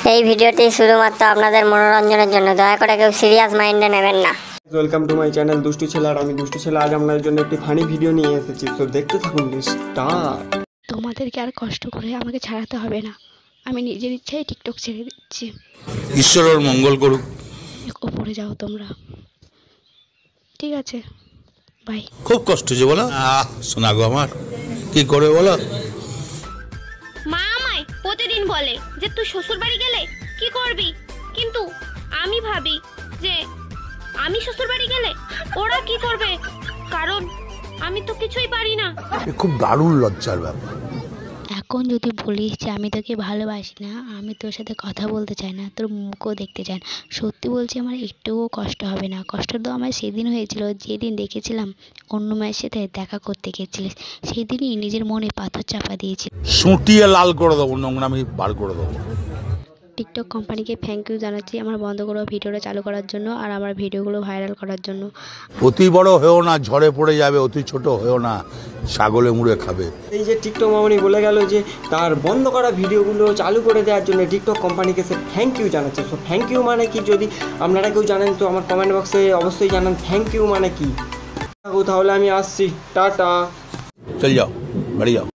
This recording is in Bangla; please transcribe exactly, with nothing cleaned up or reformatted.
এই ভিডিওটি শুধুমাত্র আপনাদের মনোরঞ্জনের জন্য, দয়া করে কেউ সিরিয়াস মাইন্ডে নেবেন না। ওয়েলকাম টু মাই চ্যানেল দুষ্টু ছেলে, আর আমি দুষ্টু ছেলে। আজ আপনাদের জন্য একটি ফানি ভিডিও নিয়ে এসেছি, তো দেখতে থাকুন। স্টার্ট। তোমাদেরকে আর কষ্ট করে আমাকে ছাড়াতে হবে না, আমি নিজের ইচ্ছায় টিকটক ছেড়ে দিচ্ছি। ঈশ্বর ওর মঙ্গল করুক। ওপরে যাও তোমরা, ঠিক আছে? বাই। খুব কষ্ট যে বলো, আহ শোনা গো আমার, কি করে বলো? মা আমায় প্রতিদিন বলে যে তুই শ্বশুর বাড়ি গেলে কি করবি, কিন্তু আমি ভাবি যে আমি শ্বশুর বাড়ি গেলে ওরা কি করবে, কারণ আমি তো কিছুই পারি না। খুব দারুণ লজ্জার ব্যাপার। এখন যদি বলিস যে আমি তোকে ভালোবাসি না, আমি তোর সাথে কথা বলতে চাই না, তোর মুখও দেখতে চাই না, সত্যি বলছি আমার একটুও কষ্ট হবে না। কষ্ট তো আমার সেদিন হয়েছিল, যেদিন দেখেছিলাম অন্য মায়ের সাথে দেখা করতে গেছিলিস, সেই দিনই নিজের মনে পাথর চাপা দিয়েছি। সুটিয়ে লাল করে দেবো, নোংরা আমি বার করে দেবো। টিকটক কোম্পানিকে থ্যাংক ইউ জানাচ্ছি আমার বন্ধ করা ভিডিওটা চালু করার জন্য, আর আমার ভিডিওগুলো ভাইরাল করার জন্য। অতি বড় হয়েও না, ঝড়ে পড়ে যাবে, অতি ছোট হয়েও না, ছাগলে মুড়ে খাবে। এই যে টিকটক মামনি বলে গেল যে তার বন্ধ করা ভিডিওগুলো চালু করে দেওয়ার জন্য টিকটক কোম্পানিকে সে থ্যাংক ইউ জানাচ্ছে। সো থ্যাংক ইউ মানে কি, যদি আপনারা কেউ জানেন তো আমার কমেন্ট বক্সে অবশ্যই জানান থ্যাংক ইউ মানে কি। তাহলে আমি আসছি, টাটা। চল যাও, বাড়ি যাও।